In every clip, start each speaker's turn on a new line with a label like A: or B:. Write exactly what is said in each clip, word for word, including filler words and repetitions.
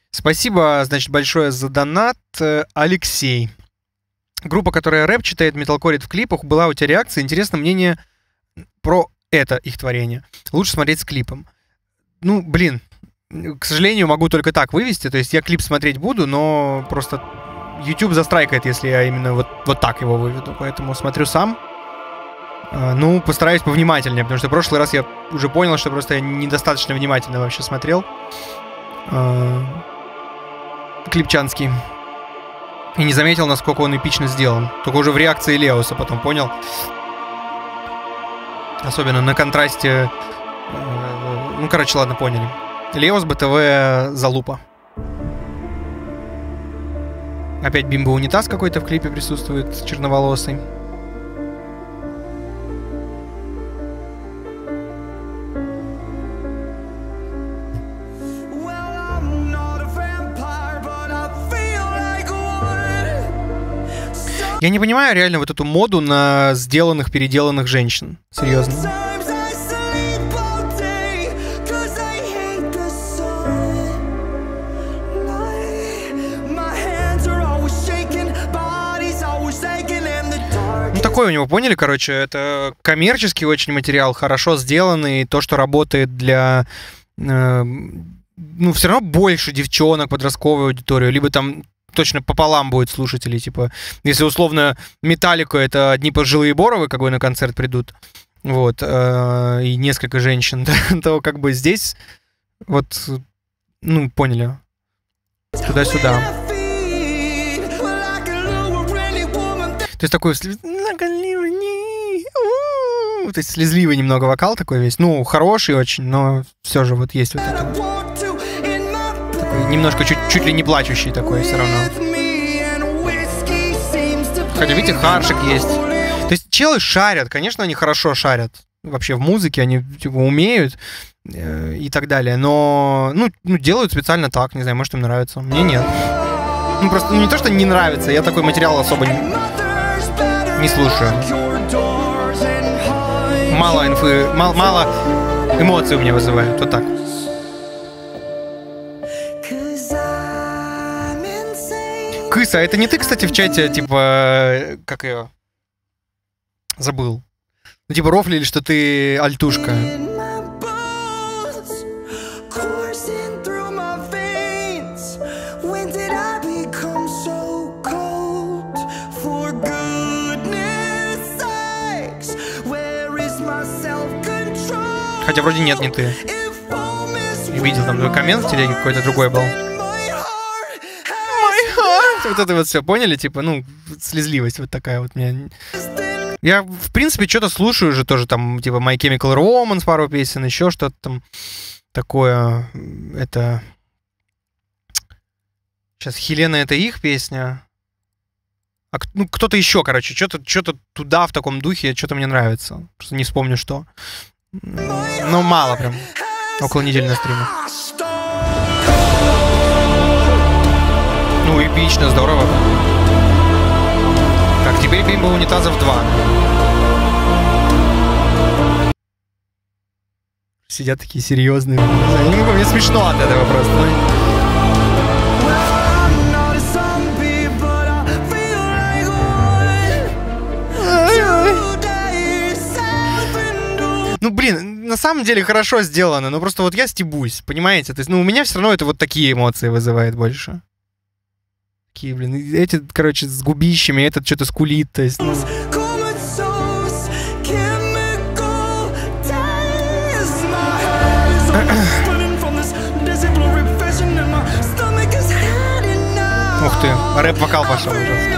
A: Спасибо, значит, большое за донат, Алексей. Группа, которая рэп читает, металкорит в клипах, была у тебя реакция? Интересно мнение про это их творение. Лучше смотреть с клипом. Ну, блин, к сожалению, могу только так вывести. То есть я клип смотреть буду, но просто YouTube застрайкает, если я именно вот, вот так его выведу. Поэтому смотрю сам. Ну, постараюсь повнимательнее, потому что в прошлый раз я уже понял, что просто я недостаточно внимательно вообще смотрел. Клипчанский. И не заметил, насколько он эпично сделан. Только уже в реакции Леоса потом понял. Особенно на контрасте. Ну, короче, ладно, поняли. Леос, БТВ, залупа. Опять бимбо-унитаз какой-то в клипе присутствует, черноволосый. Я не понимаю реально вот эту моду на сделанных, переделанных женщин. Серьезно. Ну, такой у него, поняли, короче, это коммерческий очень материал, хорошо сделанный, то, что работает для... Э, ну, все равно больше девчонок, подростковой аудитории, либо там... точно пополам будет слушателей, типа, если условно Металлика — это одни пожилые Боровы, как бы на концерт придут, вот, э, и несколько женщин, да, то как бы здесь вот, ну, поняли, туда-сюда. То есть такой, то есть слезливый немного вокал такой весь, ну, хороший очень, но все же вот есть вот это. Немножко чуть, чуть ли не плачущий такой все равно. Хотя, видите, харшик есть. То есть челы шарят, конечно, они хорошо шарят. Вообще в музыке они типа умеют э, и так далее. Но, ну, ну, делают специально так, не знаю, может им нравится. Мне нет. Ну, просто ну, не то, что не нравится, я такой материал особо не, не слушаю. Мало инфы, мало, мало эмоций у меня вызывает, вот так. Кыса, это не ты, кстати, в чате, типа, как ее, забыл. Ну, типа, рофлили, что ты альтушка. Хотя вроде нет, не ты. Я видел там твой коммент в телеге, какой-то другой был. Вот это вот все, поняли? Типа, ну, слезливость вот такая вот. Меня... Я, в принципе, что-то слушаю уже тоже, там, типа, My Chemical Romance, пару песен, еще что-то там такое. Это... Сейчас, Хелена — это их песня. А, ну, кто-то еще, короче, что-то что-то туда, в таком духе, что-то мне нравится. Просто не вспомню, что. Но мало прям. Около недели на стриме. Ну, эпично, здорово. Так, теперь бимбо унитазов два. Сидят такие серьезные. Я не могу, мне смешно от этого просто. Ну, блин, на самом деле хорошо сделано, но просто вот я стебусь, понимаете? То есть, ну, у меня все равно это вот такие эмоции вызывает больше. Такие, блин, эти, короче, с губищами, этот что-то скулит, то есть, ну... Ух ты, рэп-вокал пошел ужасно.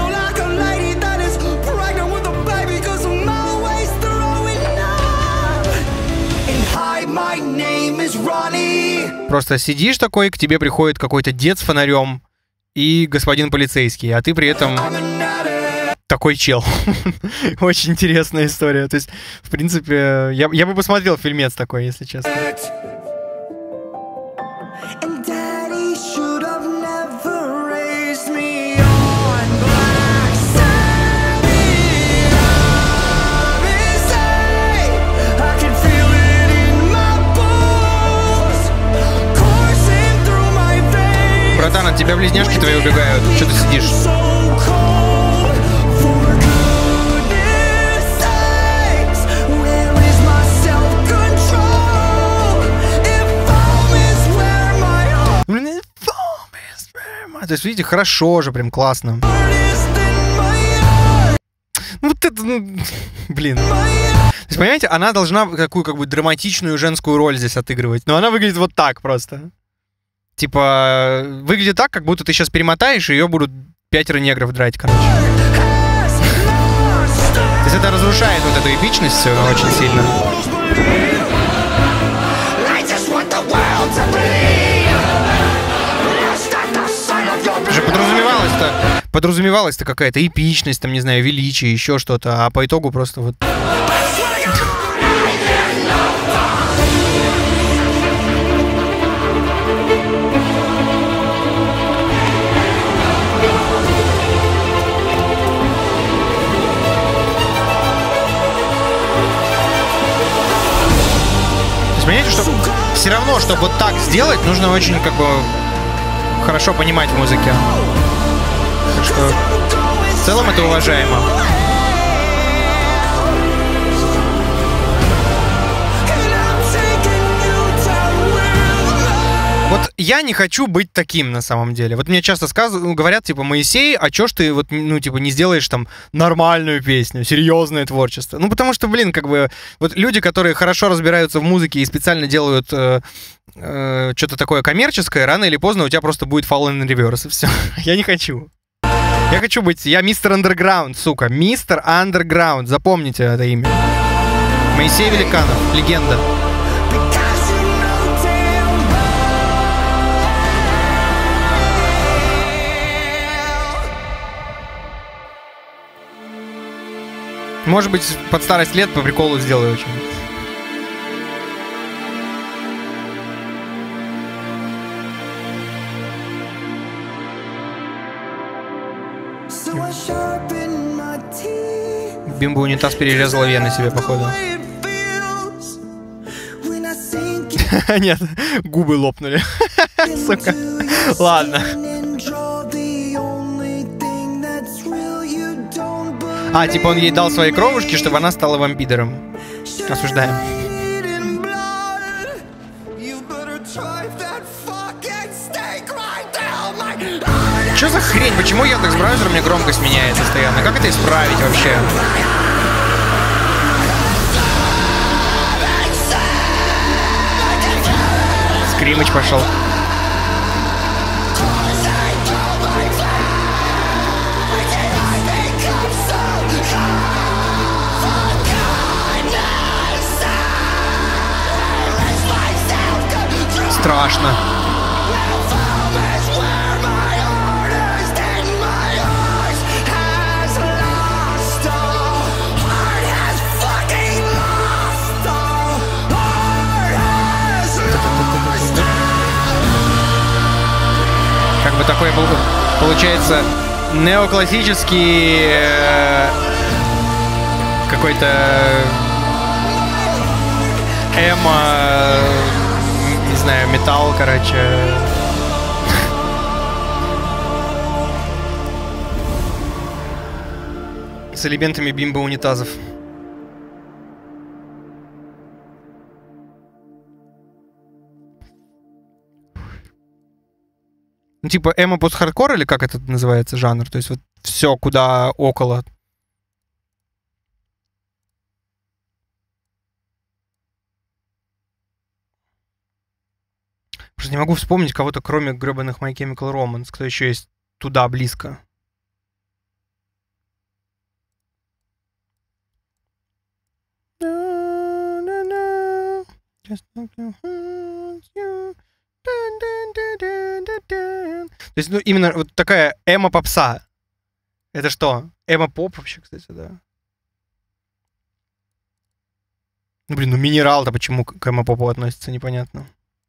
A: Просто сидишь такой, к тебе приходит какой-то дед с фонарем и господин полицейский, а ты при этом такой чел. Очень интересная история. То есть, в принципе, я, я бы посмотрел фильмец такой, если честно. братан, от тебя близняшки твои убегают. Что ты сидишь? То есть, видите, хорошо же, прям классно. Ну, вот это, ну, блин. То есть, понимаете, она должна такую, как бы, драматичную женскую роль здесь отыгрывать. Но она выглядит вот так просто. Типа, выглядит так, как будто ты сейчас перемотаешь, и ее будут пятеро негров драть, короче. То есть, это разрушает вот эту эпичность все очень сильно. Же подразумевалось-то, подразумевалась-то какая-то эпичность, там, не знаю, величие, еще что-то, а по итогу просто вот... То есть, понимаете, что все равно, чтобы вот так сделать, нужно очень, как бы, хорошо понимать в музыке. Так что в целом это уважаемо. Вот я не хочу быть таким на самом деле. Вот мне часто сказывают, говорят, типа, Моисей, а чё ж ты вот, ну, типа, не сделаешь там нормальную песню, серьезное творчество? Ну, потому что, блин, как бы, вот люди, которые хорошо разбираются в музыке и специально делают э, э, что-то такое коммерческое, рано или поздно у тебя просто будет Fallen in Reverse, и все. Я не хочу. Я хочу быть, я мистер Андерграунд, сука, мистер Андерграунд, запомните это имя. Моисей Великанов, легенда. Может быть, под старость лет по приколу сделаю что-нибудь. Бимба унитаз перерезала вены себе, походу. Нет, губы лопнули. Сука. Ладно. А, типа он ей дал свои кровушки, чтобы она стала вампиром. Осуждаем. Что за хрень? Почему Яндекс браузер мне громкость меняет постоянно? Как это исправить вообще? Скримыч пошел. Страшно. Как бы такой был, получается, неоклассический э, какой-то эмо, не знаю, металл, короче. С элементами бимба унитазов. Ну, типа эмо пост-хардкор, или как это называется жанр? То есть вот все куда около. Просто не могу вспомнить кого-то, кроме гребаных My Chemical Romance, кто еще есть туда близко. То есть, ну, именно вот такая эмо-попса. Это что? Эмо-поп вообще, кстати, да. Ну, блин, ну Минерал-то почему к эмо-попу относится, непонятно.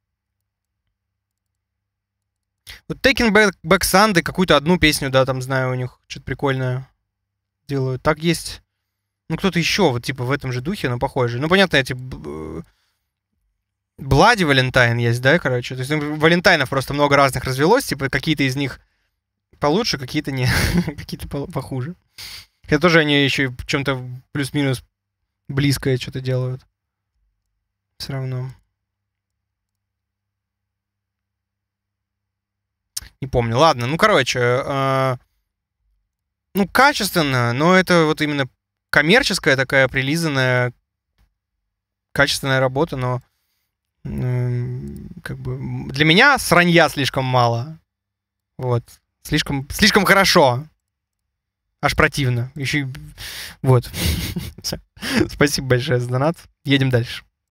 A: Вот Taking Back, Back Sunday, какую-то одну песню, да, там знаю, у них что-то прикольное делают. Так есть, ну, кто-то еще, вот, типа, в этом же духе, но похоже. Ну, понятно, эти Bloody Valentine есть, да, короче? То есть ну, Валентайнов просто много разных развелось, типа какие-то из них получше, какие-то не, какие-то по- похуже. Хотя тоже они еще в чем-то плюс-минус близкое что-то делают. Все равно. Не помню. Ладно, ну, короче, э, ну, качественно, но это вот именно коммерческая такая прилизанная, качественная работа, но м, как бы м, для меня сранья слишком мало. Вот. Слишком, слишком хорошо. Аж противно. Еще и... Вот. Всё. Спасибо большое за донат. Едем дальше.